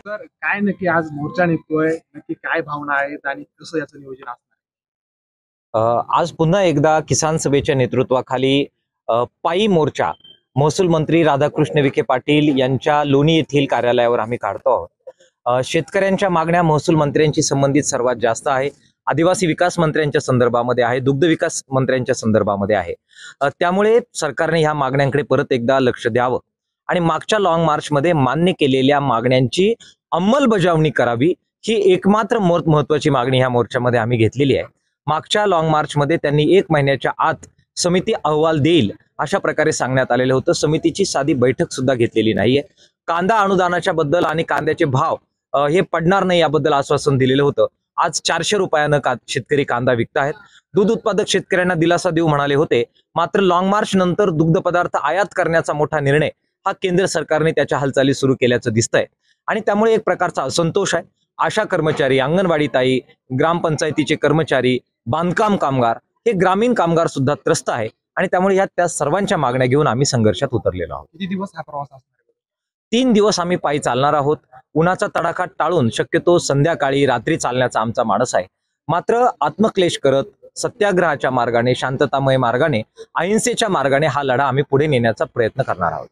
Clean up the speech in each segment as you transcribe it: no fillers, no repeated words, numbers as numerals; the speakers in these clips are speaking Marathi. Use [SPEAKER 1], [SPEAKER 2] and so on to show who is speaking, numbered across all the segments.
[SPEAKER 1] तर काय नक्की आज मोर्चा निघतोय, नक्की काय भावना आहेत आणि कसं याचं नियोजन असणार?
[SPEAKER 2] अ, आज पुन्हा एकदा किसान सभेच्या नेतृत्वाखाली पायी मोर्चा महसूल मंत्री राधाकृष्ण विखे पाटील यांच्या लोणी येथील कार्यालयावर आम्ही काढतो आहोत. शेतकऱ्यांच्या मागण्या महसूल मंत्र्यांशी संबंधित सर्वात जास्त आहे. आदिवासी विकास मंत्र्यांच्या संदर्भामध्ये आहे, दुग्ध विकास मंत्र्यांच्या संदर्भामध्ये आहे. त्यामुळे सरकारने ह्या मागण्यांकडे परत एकदा लक्ष द्यावं आणि मागच्या लॉंग मार्चमध्ये मान्य केलेल्या मागण्यांची अंमलबजावणी करावी, ही एकमात्र महत्वाची मागणी ह्या मोर्चामध्ये आम्ही घेतलेली आहे. मागच्या लॉंग मार्चमध्ये त्यांनी 1 महिन्याच्या आत समिती अहवाल देईल अशा प्रकारे सांगण्यात आलेलं होतं. समितीची साधी बैठक सुद्धा घेतलेली नाहीये. कांदा अनुदानाच्या बद्दल आणि कांद्याचे भाव हे पडणार नाही याबद्दल आश्वासन दिलेलं होतं. आज 400 रुपयानं शेतकरी कांदा विकतायत. दूध उत्पादक शेतकऱ्यांना दिलासा देऊ म्हणाले होते, मात्र लॉंग मार्च नंतर दुग्ध पदार्थ आयात करण्याचा मोठा निर्णय हा केंद्र सरकारने त्याच्या हालचाली सुरू केल्याचं दिसतंय आणि त्यामुळे एक प्रकारचा असंतोष आहे. आशा कर्मचारी, अंगणवाडी ताई, ग्रामपंचायतीचे कर्मचारी, बांधकाम कामगार, हे ग्रामीण कामगार सुद्धा त्रस्त आहे आणि त्यामुळे त्या सर्वांच्या मागण्या घेऊन आम्ही संघर्षात उतरलेलो आहोत.
[SPEAKER 1] किती दिवस हा प्रवास असणार आहे?
[SPEAKER 2] 3 दिवस आम्ही पायी चालणार आहोत. उन्हाचा तडाखा टाळून शक्यतो संध्याकाळी रात्री चालण्याचा आमचा मानस आहे. मात्र आत्मक्लेश करत सत्याग्रहाच्या मार्गाने, शांततामय मार्गाने, अहिंसेच्या मार्गाने हा लढा आम्ही पुढे नेण्याचा प्रयत्न करणार आहोत.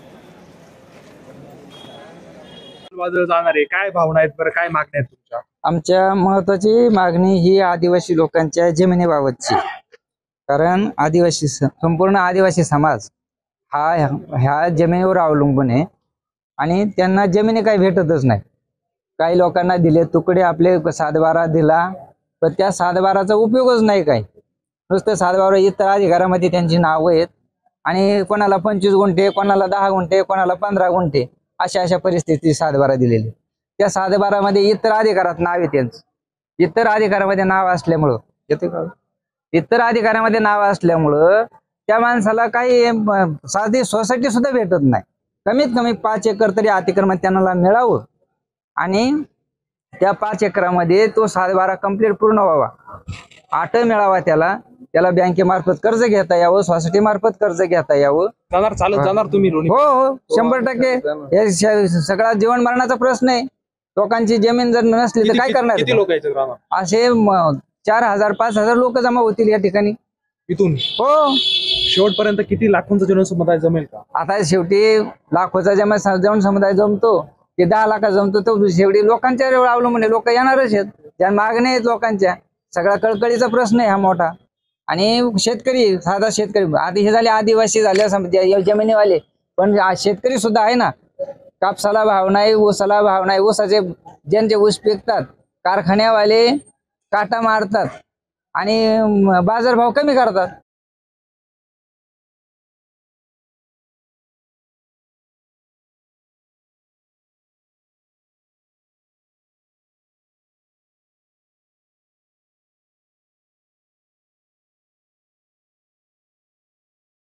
[SPEAKER 1] वादळ जाणार आहे, काय भावना आहेत बरं, काय मागण्या आहेत तुमच्या?
[SPEAKER 3] आमच्या महत्वाची मागणी ही आदिवासी लोकांच्या जमिनीबाबतची. कारण संपूर्ण आदिवासी समाज हा ह्या जमिनीवर अवलंबून आहे आणि त्यांना जमिनी काही भेटतच नाही. काही लोकांना दिले तुकडे, आपले 7/12 दिला, पण त्या 7/12चा उपयोगच नाही. काही नुसतं 7/12 इतर अधिकारामध्ये त्यांची नावं आहेत आणि कोणाला 25 गुंठे, कोणाला 10 गुंठे, कोणाला 15 गुंठे, अशा परिस्थिती 7/12 दिलेली. त्या 7/12 इतर अधिकारात नाव आहे त्यांचं. इतर अधिकारामध्ये नाव असल्यामुळं इतर अधिकारामध्ये नाव असल्यामुळं त्या माणसाला काही साधी सोसायटी सुद्धा भेटत नाही. कमीत कमी 5 एकर तरी अतिक्रमण त्यांना मिळावं आणि त्या 5 एकरामध्ये तो 7/12 कंप्लीट पूर्ण व्हावा. 8 मिळावा त्याला बँकेमार्फत कर्ज घेता यावं, सोसायटी मार्फत कर्ज घेता यावं.
[SPEAKER 1] जाणार, चालत जाणार तुम्ही लोणी?
[SPEAKER 3] हो, 100%. हे सगळा जीवन मरणाचा प्रश्न आहे. लोकांची जमीन जर नसली तर काय करणार?
[SPEAKER 1] किती लोक यायचे ग्रामात?
[SPEAKER 3] असे 4,000-5,000 लोक जमा होतील या ठिकाणी.
[SPEAKER 1] इथून
[SPEAKER 3] हो,
[SPEAKER 1] शेवटपर्यंत किती लाखोंचा जनसमुदाय जमेल का?
[SPEAKER 3] आता शेवटी लाखोचा जन समुदाय जमतो की 10 लाखा जमतो, तो शेवटी लोकांच्या अवलंबून आहे. लोक येणारच आहेत, त्या मागण्या आहेत लोकांच्या. सगळा कळकळीचा प्रश्न आहे हा मोठा. आणि शेतकरी, साधा शेतकरी, आधी हे झाले आदिवासी झाले जमिनीवाले, पण शेतकरी सुद्धा आहे ना. कापसाला भाव नाही, ऊसाला भाव नाही. ऊसाचे ज्यांचे ऊस पिकतात, कारखान्यावाले काटा मारतात आणि बाजारभाव कमी करतात.